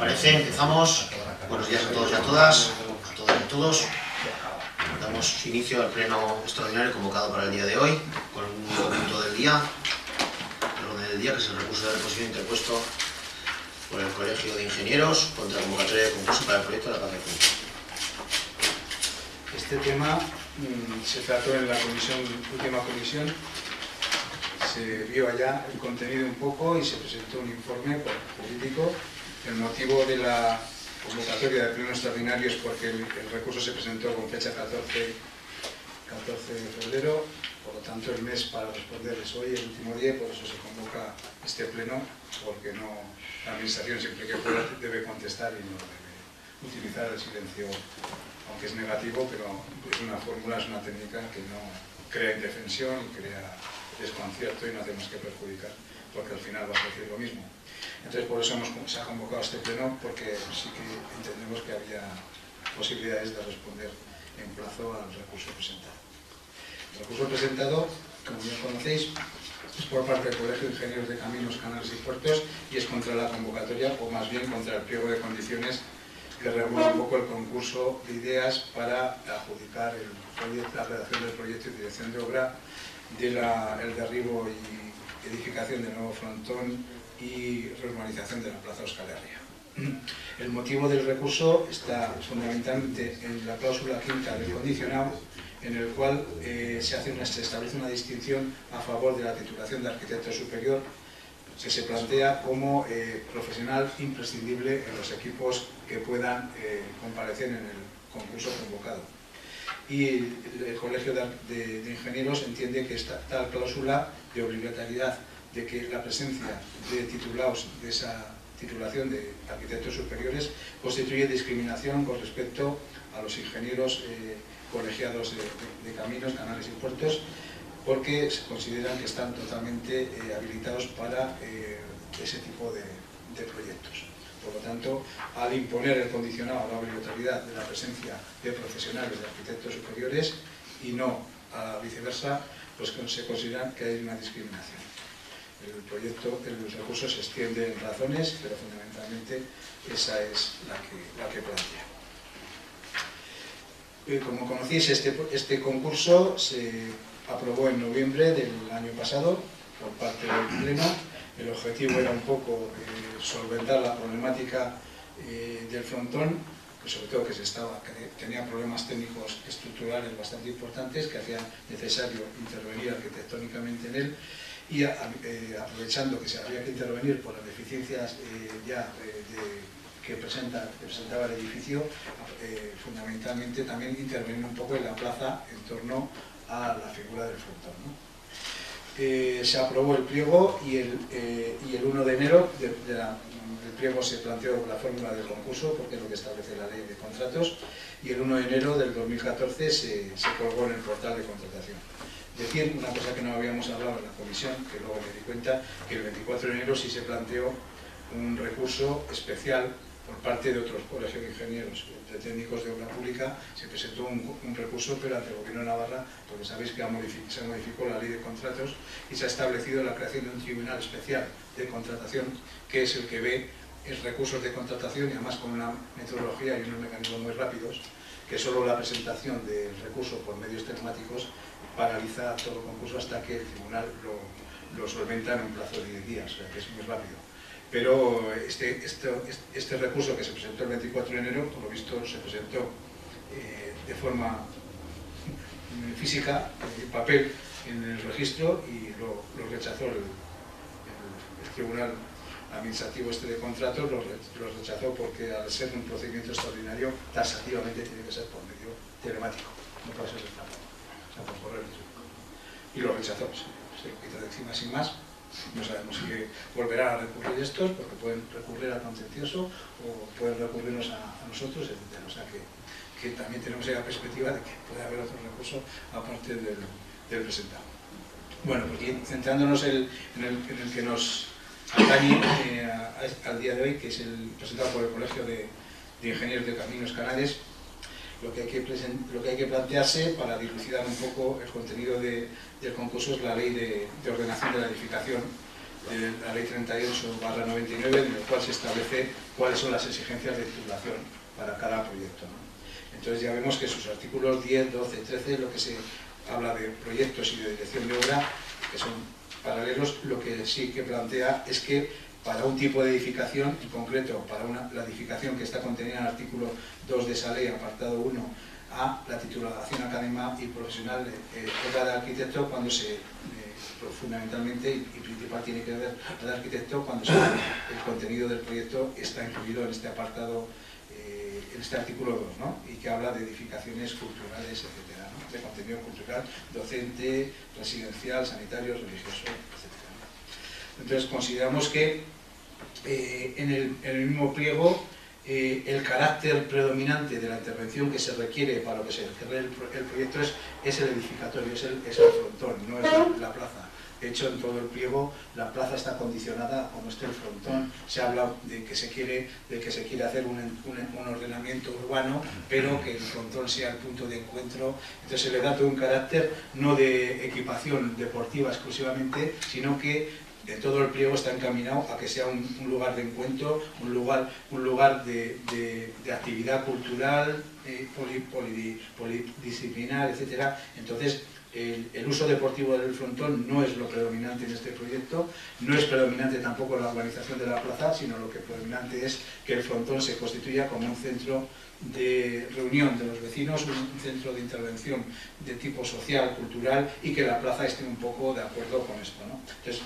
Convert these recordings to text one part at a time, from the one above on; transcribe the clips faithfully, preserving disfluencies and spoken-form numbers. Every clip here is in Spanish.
parece, empezamos. Buenos días a todos y a todas, a todas y a todos. Damos inicio al pleno extraordinario convocado para el día de hoy, con un único punto del día, el orden del día, que es el recurso de reposición interpuesto por el Colegio de Ingenieros contra la convocatoria de concurso para el proyecto de la Plaza de Punta. Este tema mmm, se trató en la comisión, última comisión, se vio allá el contenido un poco y se presentó un informe político. El motivo de la convocatoria del pleno extraordinario es porque el, el recurso se presentó con fecha catorce de febrero, por lo tanto el mes para responder es hoy, el último día, por eso se convoca este pleno, porque no, la administración siempre que pueda debe contestar y no debe utilizar el silencio, aunque es negativo, pero es una fórmula, es una técnica que no crea indefensión y crea desconcierto y no hace más que perjudicar, porque al final va a decir lo mismo. Entonces por eso hemos, se ha convocado este pleno, porque sí que entendemos que había posibilidades de responder en plazo al recurso presentado. El recurso presentado, como ya conocéis, es por parte del Colegio de Ingenieros de Caminos, Canales y Puertos y es contra la convocatoria, o más bien contra el pliego de condiciones que regula un poco el concurso de ideas para adjudicar el proyecto, la redacción del proyecto y dirección de obra del de derribo y edificación del nuevo frontón y reurbanización de la Plaza Euskal Herria. El motivo del recurso está fundamentalmente en la cláusula quinta del condicionado, en el cual eh, se, hace una, se establece una distinción a favor de la titulación de arquitecto superior, que se plantea como eh, profesional imprescindible en los equipos que puedan eh, comparecer en el concurso convocado. Y el, el Colegio de, de, de Ingenieros entiende que esta tal cláusula de obligatoriedad de que la presencia de titulados de esa titulación de arquitectos superiores constituye discriminación con respecto a los ingenieros eh, colegiados de, de, de caminos, canales y puertos, porque se consideran que están totalmente eh, habilitados para eh, ese tipo de, de proyectos. Por lo tanto, al imponer el condicionado a la obligatoriedad de la presencia de profesionales de arquitectos superiores y no a la viceversa, pues se considera que hay una discriminación. El proyecto, el recurso se extiende en razones, pero fundamentalmente esa es la que, la que plantea. Como conocéis, este, este concurso se aprobó en noviembre del año pasado por parte del Pleno. El objetivo era un poco eh, solventar la problemática eh, del frontón, que sobre todo que, se estaba, que tenía problemas técnicos estructurales bastante importantes, que hacían necesario intervenir arquitectónicamente en él, y a, eh, aprovechando que se había que intervenir por las deficiencias eh, ya eh, de, que, presenta, que presentaba el edificio, eh, fundamentalmente también intervenir un poco en la plaza en torno a la figura del frontón, ¿no? Eh, se aprobó el pliego y el, eh, y el uno de enero de, de la, el pliego se planteó la fórmula del concurso, porque es lo que establece la ley de contratos, y el uno de enero del dos mil catorce se, se colgó en el portal de contratación. Decir una cosa que no habíamos hablado en la comisión, que luego me di cuenta, que el veinticuatro de enero sí se planteó un recurso especial por parte de otros colegios de ingenieros, de técnicos de obra pública. Se presentó un, un recurso, pero ante el Gobierno de Navarra, porque sabéis que modific, se modificó la ley de contratos y se ha establecido la creación de un tribunal especial de contratación, que es el que ve es recursos de contratación y además con una metodología y unos mecanismos muy rápidos, que solo la presentación del recurso por medios telemáticos paraliza todo el concurso hasta que el tribunal lo, lo solventa en un plazo de diez días, o sea que es muy rápido. Pero este, este, este recurso que se presentó el veinticuatro de enero, por lo visto se presentó eh, de forma física, en papel, en el registro, y lo, lo rechazó el, el, el tribunal administrativo este de contratos, lo, lo rechazó porque al ser un procedimiento extraordinario, taxativamente tiene que ser por medio telemático, no puede ser de forma, o sea, por correo electrónico. Y lo rechazó, se, se lo quitó de encima sin más. No sabemos si volverán a recurrir estos, porque pueden recurrir al contencioso o pueden recurrirnos a, a nosotros, etcétera. O sea que, que también tenemos ahí la perspectiva de que puede haber otro recurso aparte del, del presentado. Bueno, pues centrándonos el, en, el, en el que nos atañe eh, a, a, al día de hoy, que es el presentado por el Colegio de, de Ingenieros de Caminos Canales, lo que hay que, present, lo que, hay que plantearse para dilucidar un poco el contenido de, del concurso es la ley de, de ordenación de la edificación, de la ley treinta y ocho barra noventa y nueve, en el cual se establece cuáles son las exigencias de titulación para cada proyecto, ¿no? Entonces ya vemos que sus artículos diez, doce, trece, lo que se habla de proyectos y de dirección de obra, que son paralelos, lo que sí que plantea es que para un tipo de edificación, en concreto para una, la edificación que está contenida en el artículo dos de esa ley, apartado uno, a la titulación académica y profesional eh, obra de arquitecto cuando se, eh, fundamentalmente y, y principal tiene que ver al arquitecto cuando se, el contenido del proyecto está incluido en este apartado, eh, en este artículo dos, ¿no? Y que habla de edificaciones culturales, etcétera, ¿no? De contenido cultural, docente, residencial, sanitario, religioso, etcétera, ¿no? Entonces consideramos que eh, en, el, en el mismo pliego Eh, el carácter predominante de la intervención que se requiere para lo que se cierre el, el proyecto es, es el edificatorio, es el, es el frontón, no es la, la plaza. De hecho, en todo el pliego la plaza está condicionada como esté el frontón. Se habla de que se quiere, de que se quiere hacer un, un, un ordenamiento urbano, pero que el frontón sea el punto de encuentro. Entonces se le da todo un carácter no de equipación deportiva exclusivamente, sino que de todo el pliego está encaminado a que sea un, un lugar de encuentro, un lugar, un lugar de, de, de actividad cultural, eh, poli, poli, polidisciplinar, etcétera. Entonces, el, el uso deportivo del frontón no es lo predominante en este proyecto, no es predominante tampoco la organización de la plaza, sino lo que predominante es que el frontón se constituya como un centro de reunión de los vecinos, un centro de intervención de tipo social, cultural, y que la plaza esté un poco de acuerdo con esto, ¿no? Entonces,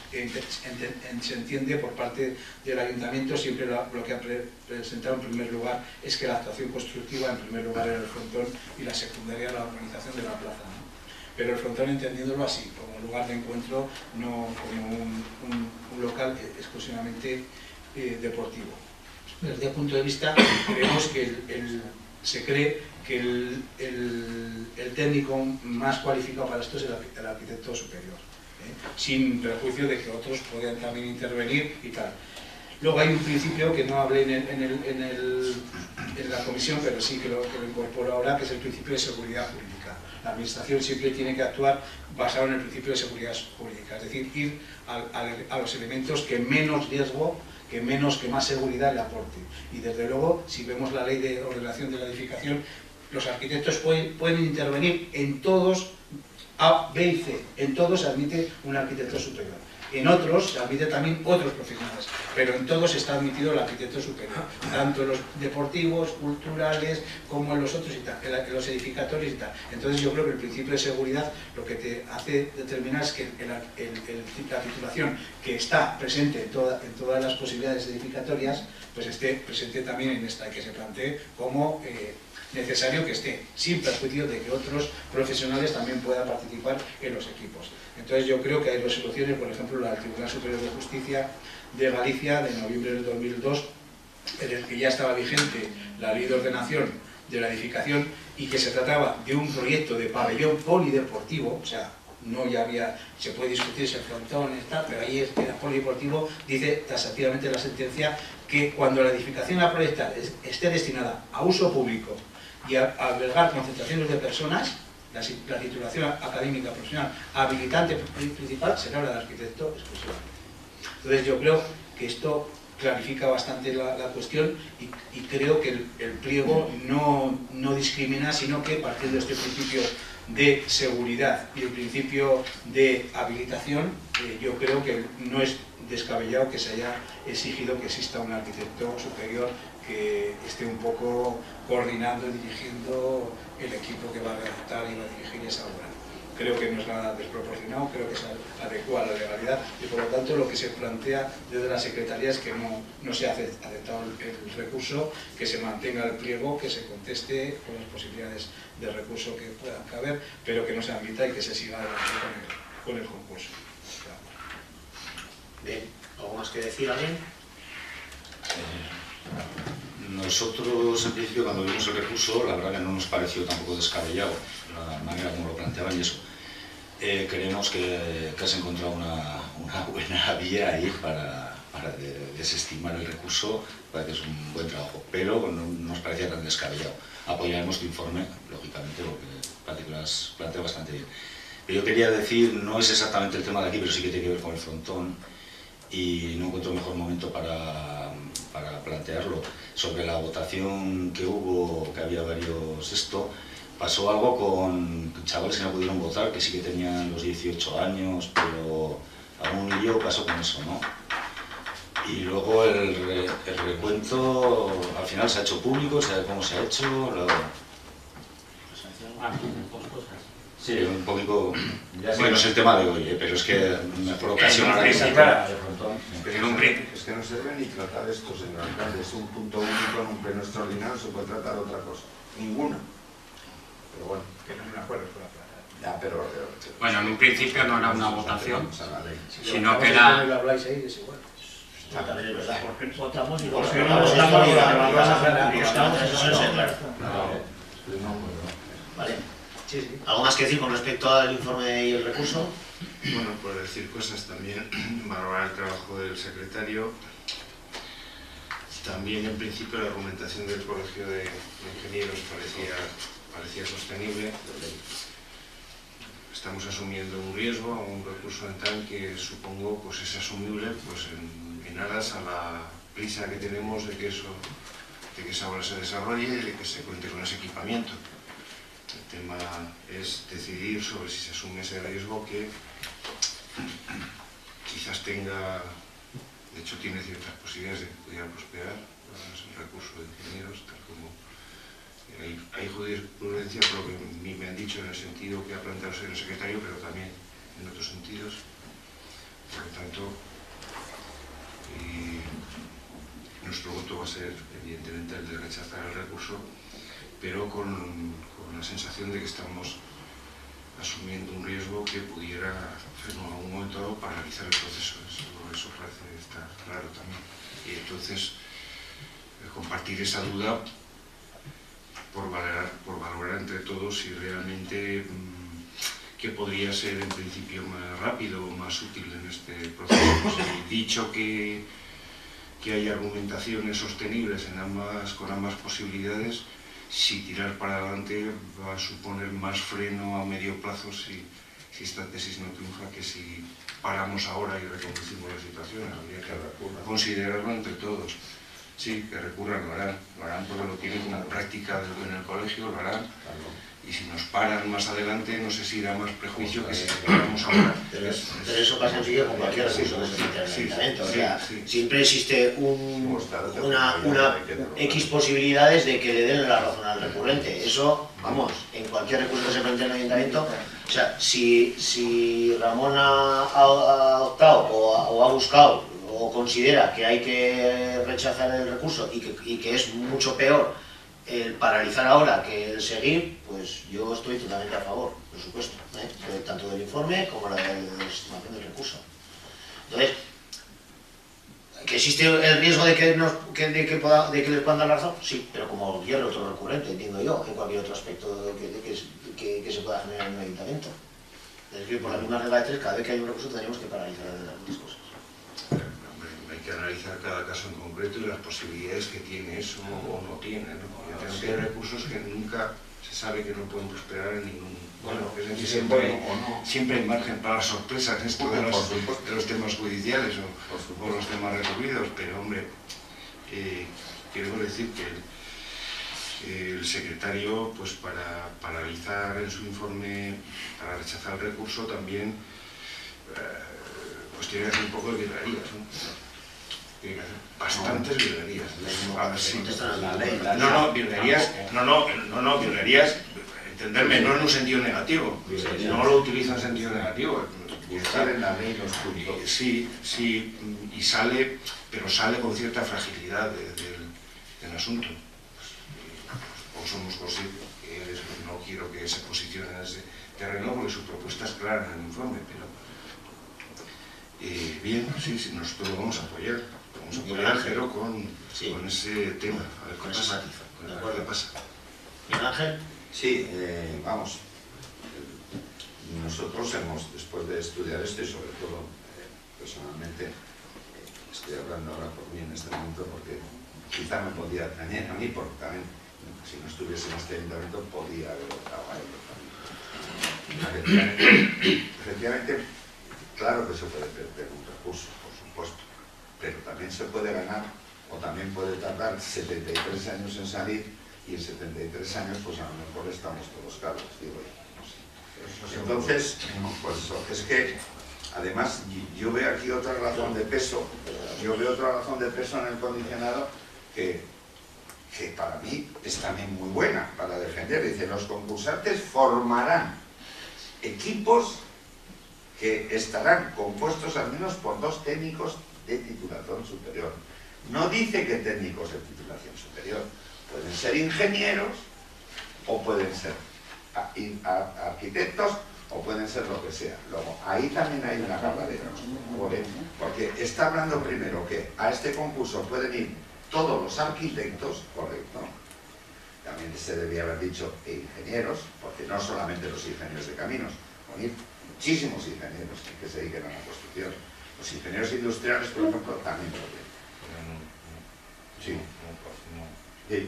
se entiende por parte del ayuntamiento, siempre lo, lo que ha pre presentado en primer lugar es que la actuación constructiva en primer lugar era el frontón y la secundaria la organización de la plaza, ¿no? Pero el frontón entendiéndolo así, como lugar de encuentro, no como un, un, un local exclusivamente eh, deportivo. Desde el punto de vista, creemos que el, el, se cree que el, el, el técnico más cualificado para esto es el, el arquitecto superior, ¿eh? Sin perjuicio de que otros puedan también intervenir y tal. Luego hay un principio que no hablé en, el, en, el, en, el, en la comisión, pero sí que lo, que lo incorporo ahora, que es el principio de seguridad jurídica. La administración siempre tiene que actuar basado en el principio de seguridad jurídica, es decir, ir a, a, a los elementos que menos riesgo, que menos, que más seguridad le aporte. Y desde luego, si vemos la ley de ordenación de la edificación, los arquitectos pueden, pueden intervenir en todos, A, B y C, en todos se admite un arquitecto superior. En otros se admite también otros profesionales, pero en todos está admitido el arquitecto superior, tanto en los deportivos, culturales, como en los otros y tal, en los edificatorios y tal. Entonces yo creo que el principio de seguridad lo que te hace determinar es que el, el, el, la titulación que está presente en, toda, en todas las posibilidades edificatorias, pues esté presente también en esta, que se plantee como eh, necesario que esté, sin perjuicio de que otros profesionales también puedan participar en los equipos. Entonces yo creo que hay resoluciones, por ejemplo la del Tribunal Superior de Justicia de Galicia de noviembre del dos mil dos, en el que ya estaba vigente la ley de ordenación de la edificación y que se trataba de un proyecto de pabellón polideportivo, o sea, no ya había, se puede discutir si el frontón está, pero ahí era polideportivo, dice taxativamente la sentencia que cuando la edificación a proyectar esté destinada a uso público y a, a albergar concentraciones de personas, la, la titulación académica profesional habilitante principal será la de arquitecto exclusivamente. Entonces yo creo que esto clarifica bastante la, la cuestión y, y creo que el, el pliego no, no discrimina, sino que partiendo de este principio de seguridad y el principio de habilitación, eh, yo creo que no es descabellado que se haya exigido que exista un arquitecto superior que esté un poco coordinando y dirigiendo el equipo que va a redactar y va a dirigir esa obra. Creo que no es nada desproporcionado, creo que se adecua a la legalidad y por lo tanto lo que se plantea desde la Secretaría es que no, no se ha aceptado el, el recurso, que se mantenga el pliego, que se conteste con las posibilidades de recurso que puedan caber, pero que no se admita y que se siga adelante con el, con el concurso. Bien, ¿algo más que decir, alguien? Eh, nosotros, en principio, cuando vimos el recurso, la verdad que no nos pareció tampoco descabellado la manera como lo planteaban y eso. Eh, creemos que, que has encontrado una, una buena vía ahí para, para de, desestimar el recurso, parece que es un buen trabajo, pero no nos parecía tan descabellado. Apoyaremos tu informe, lógicamente, porque parece que lo has planteado bastante bien. Pero yo quería decir, no es exactamente el tema de aquí, pero sí que tiene que ver con el frontón. y no encuentro mejor momento para, para plantearlo. Sobre la votación que hubo, que había varios esto, pasó algo con chavales que no pudieron votar, que sí que tenían los dieciocho años, pero algún lío pasó con eso, ¿no? Y luego el, re, el recuento al final se ha hecho público, sabe cómo se ha hecho. Lo... Sí, un poquito. Ya sé, bueno, no es el tema de hoy, ¿eh? Pero es que por ocasión ahora que se aclara de pronto. Es que no se debe ni tratar esto, señor alcalde. Es un punto único en un pleno extraordinario, se puede tratar otra cosa. Ninguna. Pero bueno. Que no me acuerdo por la plata. Ya, pero. Bueno, en un principio no era una votación, sino que era. habláis ahí, es igual. También es verdad. Votamos y Porque votamos. no Votamos votamos y y votamos. eso es claro. Vale. Sí, sí. ¿Algo más que decir con respecto al informe y el recurso? Bueno, por decir cosas también, valorar el trabajo del secretario. También, en principio, la argumentación del Colegio de Ingenieros parecía, parecía sostenible. Estamos asumiendo un riesgo, un recurso en tal que supongo pues, es asumible pues, en, en aras a la prisa que tenemos de que, eso, de que esa obra se desarrolle y de que se cuente con ese equipamiento. El tema es decidir sobre si se asume ese riesgo que quizás tenga, de hecho tiene ciertas posibilidades de que pudiera prosperar, es un recurso de ingenieros, tal como hay, hay jurisprudencia por lo que me han dicho en el sentido que ha planteado el secretario, pero también en otros sentidos. Por lo tanto, y nuestro voto va a ser evidentemente el de rechazar el recurso, pero con, con la sensación de que estamos asumiendo un riesgo que pudiera en algún momento dado paralizar el proceso. Eso, eso parece estar claro también. Y entonces, eh, compartir esa duda por valorar, por valorar entre todos si realmente mmm, qué podría ser en principio más rápido o más útil en este proceso. Pues, dicho que, que hay argumentaciones sostenibles en ambas, con ambas posibilidades, si tirar para adelante va a suponer más freno a medio plazo si, si esta tesis no triunfa que si paramos ahora y reconducimos la situación. Habría que considerarlo entre todos. Sí, que recurran, lo harán, lo harán porque lo tienen como práctica en el colegio, lo harán. Y si nos paran más adelante, no sé si da más prejuicio que si paramos ahora. Pero, es, pero eso pasa enseguida con cualquier recurso que se mete en el ayuntamiento. O sea, sí, sí. siempre existe un, una, una X posibilidades de que le den la razón al recurrente. Eso, vamos, en cualquier recurso que se plantea en el ayuntamiento. O sea, si, si Ramón ha, ha, ha optado o ha, o ha buscado o considera que hay que rechazar el recurso y que, y que es mucho peor el paralizar ahora que el seguir, pues yo estoy totalmente a favor, por supuesto, ¿eh? Tanto del informe como la de la estimación del recurso. Entonces, ¿que existe el riesgo de que, nos, que, de que, pueda, de que les puedan dar la razón? Sí, pero como cualquier otro recurrente, entiendo yo, en cualquier otro aspecto que, que, que, que se pueda generar en un ayuntamiento. Es decir, por la misma regla de tres, cada vez que hay un recurso tendríamos que paralizar algunas cosas. Hay que analizar cada caso en concreto y las posibilidades que tiene eso o no tiene, ¿no? Porque hay recursos que nunca se sabe que no pueden prosperar en ningún... Bueno, es decir, siempre, siempre hay margen para las sorpresas en esto de los, de los temas judiciales o, o los temas recurridos, pero hombre, eh, quiero decir que el, el secretario, pues para paralizar en su informe, para rechazar el recurso también, eh, pues tiene que hacer un poco de virguerías, ¿no? Tiene que hacer bastantes virguerías. No, no, virguerías, no, no, no, no, virguerías, entenderme, no en un sentido negativo, no lo utilizo en sentido negativo. Buscar en la ley los puntos. Sí, sí, y sale, pero sale con cierta fragilidad de, de, del asunto. O somos conscientes que él es, no quiero que se posicione en ese terreno porque su propuesta es clara en el informe, pero eh, bien, sí, sí, nosotros lo vamos a apoyar. Vamos a apoyar, pero con, sí. con ese tema. A ver con qué ese pasa. matiz. Con a ver qué pasa. ¿Miguel Ángel? Sí, eh, vamos. Nosotros hemos, después de estudiar esto y sobre todo, eh, personalmente, eh, estoy hablando ahora por mí en este momento porque quizá me podía dañar a mí, porque también, si no estuviese en este ayuntamiento, podía haber votado a ello también. Efectivamente, efectivamente, claro que se puede perder un recurso, por supuesto. pero también se puede ganar, o también puede tardar setenta y tres años en salir, y en setenta y tres años pues a lo mejor estamos todos calvos, digo yo. No sé. Entonces, pues eso, es que además yo veo aquí otra razón de peso, yo veo otra razón de peso en el condicionado que, que para mí es también muy buena para defender. Dice, los concursantes formarán equipos que estarán compuestos al menos por dos técnicos de titulación superior. No dice que técnicos de titulación superior, pueden ser ingenieros o pueden ser arquitectos o pueden ser lo que sea. Luego, ahí también hay una cargadera, porque está hablando primero que a este concurso pueden ir todos los arquitectos, correcto, también se debía haber dicho e ingenieros, porque no solamente los ingenieros de caminos, pueden ir muchísimos ingenieros que se dediquen a la construcción. Los ingenieros industriales, por ejemplo, también podrían. Sí. Sí.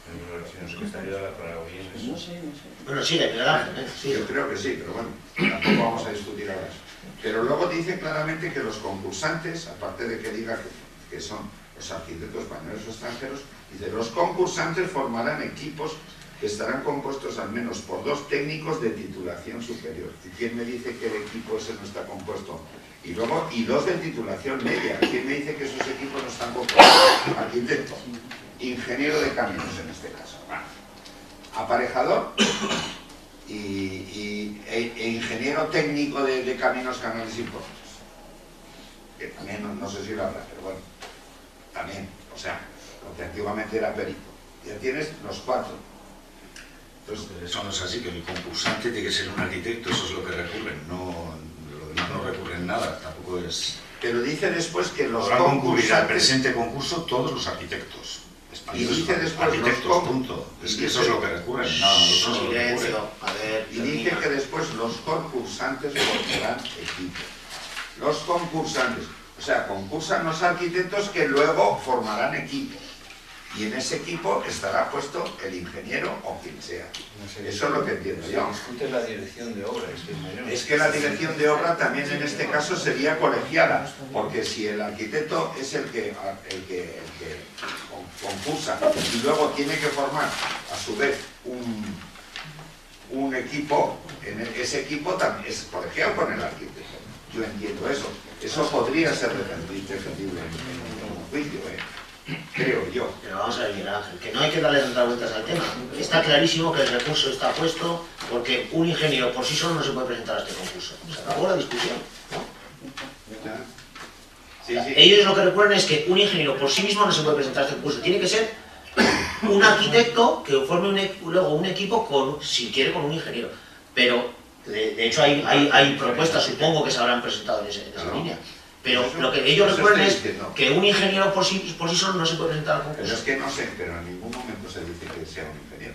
No sé, no sé. Bueno, sí, ¿verdad? Sí. Yo creo que sí, pero bueno, tampoco vamos a discutir ahora eso. Pero luego dice claramente que los concursantes, aparte de que diga que, que son los arquitectos españoles o extranjeros, dice, los concursantes formarán equipos que estarán compuestos al menos por dos técnicos de titulación superior. ¿Y quién me dice que el equipo ese no está compuesto? Y luego, y dos de titulación media. ¿Quién me dice que esos equipos no están compuestos? Arquitecto, ingeniero de caminos en este caso. Bueno, aparejador y, y e, e ingeniero técnico de, de caminos, canales y puertos. Que también no, no sé si lo habrá, pero bueno, también, o sea, lo que antiguamente era perito. Ya tienes los cuatro. Entonces, eso no es así, que el concursante tiene que ser un arquitecto, eso es lo que recurren, no, lo demás no recurren nada, tampoco es... Pero dice después que los Podrán concurrir al concursantes... presente concurso todos los arquitectos. Y dice después arquitectos, los con- punto. Es y que eso dice- es lo que recurren, no, nosotros no lo recurren. Silencio, a ver, Y dice termina. que después los concursantes formarán equipos. Los concursantes, o sea, concursan los arquitectos que luego formarán equipos. Y en ese equipo estará puesto el ingeniero o quien sea. Eso es lo que entiendo yo. Discute la dirección de obra. Es que, Es que la dirección de obra también en este caso sería colegiada, porque si el arquitecto es el que, el que, el que concursa y luego tiene que formar a su vez un, un equipo, en ese equipo también es colegiado con el arquitecto. Yo entiendo eso. Eso podría ser defendible en un juicio, ¿eh? Creo yo. Pero vamos a ver, Miguel Ángel, que no hay que darle tantas vueltas al tema. Está clarísimo que el recurso está puesto porque un ingeniero por sí solo no se puede presentar a este concurso. Se acabó la discusión, ¿no? Sí, sí. Ellos lo que recuerdan es que un ingeniero por sí mismo no se puede presentar a este concurso. Tiene que ser un arquitecto que forme un, e- luego un equipo con, si quiere, con un ingeniero. Pero, de, de hecho, hay, hay, hay propuestas, supongo, que se habrán presentado en, ese- en esa Claro. línea. Pero Eso- lo que ellos eso recuerdan estoy es diciendo. que un ingeniero por sí, por sí solo no se puede presentar al Pero concurso. es que no sé, pero en ningún momento se dice que sea un ingeniero.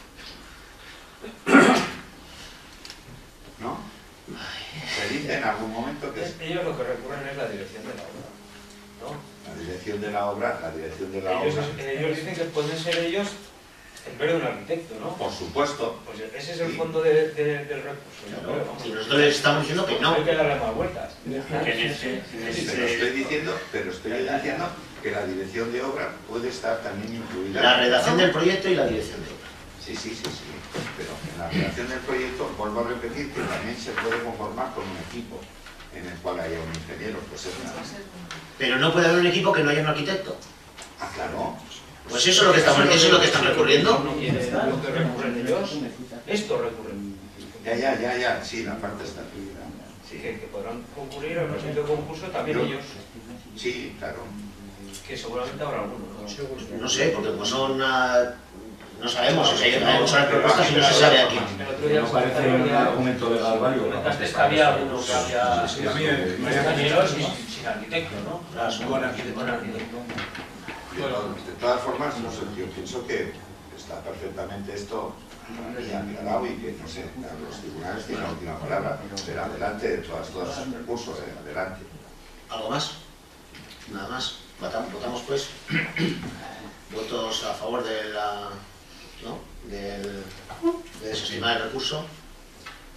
¿No? Se dice en algún momento que es ellos lo que recurren es la dirección de la obra, ¿no? la dirección de la obra, la dirección de la Ellos, obra. ellos dicen que pueden ser ellos en vez de un arquitecto, ¿no? Por supuesto, Pues ese es el Sí. fondo de- de- del recurso, yo Claro. creo, vamos. Y nosotros les estamos diciendo que no. Hay que darle más vueltas. Que en ese, en pero ese- estoy diciendo, pero estoy diciendo que la dirección de obra puede estar también incluida. La redacción del proyecto y la dirección de obra. Sí, sí, sí, sí. Pero en la redacción del proyecto, vuelvo a repetir que también se puede conformar con un equipo en el cual haya un ingeniero, pues es nada. Pero no puede haber un equipo que no haya un arquitecto. Ah, claro. Pues eso es lo que estamos, eso es lo que están recurriendo. No quiere lo que recurren ellos. Esto recurren. Ya, ya, ya, ya, sí, la parte está aquí. Sí, que, que podrán concurrir al presente concurso también Yo- ellos, Sí, claro. que seguramente habrá algunos, ¿no? No sé, porque como son una... No sabemos, o sea, hay muchas propuestas y no se sabe aquí. El otro día No parece un argumento legal válido. comentaste que había algunos que había Sí, a mí, eh, ingenieros sin, sin arquitecto, ¿no? Claro, son Con arquitecto. Con arquitecto. De, to- de todas formas, no sé, yo pienso que está perfectamente esto ya aclarado y que, no sé, los tribunales tienen la última palabra. Pero adelante de todas, todos los recursos, eh, adelante. ¿Algo más? Nada más. Votamos, votamos pues. Votos a favor de la... ¿no? Del, de desestimar el recurso.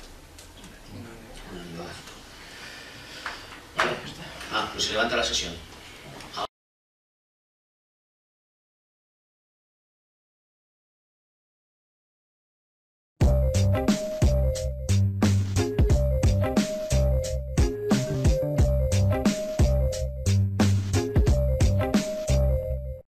Vale. Ah, pues se levanta la sesión.